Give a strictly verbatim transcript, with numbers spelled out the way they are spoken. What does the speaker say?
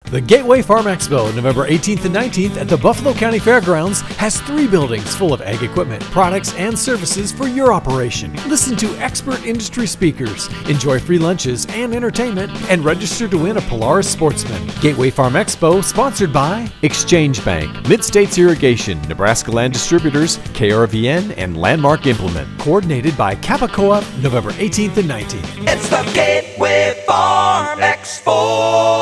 The Gateway Farm Expo, November eighteenth and nineteenth at the Buffalo County Fairgrounds, has three buildings full of ag equipment, products, and services for your operation. Listen to expert industry speakers, enjoy free lunches and entertainment, and register to win a Polaris Sportsman. Gateway Farm Expo, sponsored by Exchange Bank, Mid-States Irrigation, Nebraska Land Distributors, K R V N, and Landmark Implement. Coordinated by Kappa Co-op, November eighteenth and nineteenth. It's the Gateway Farm Expo.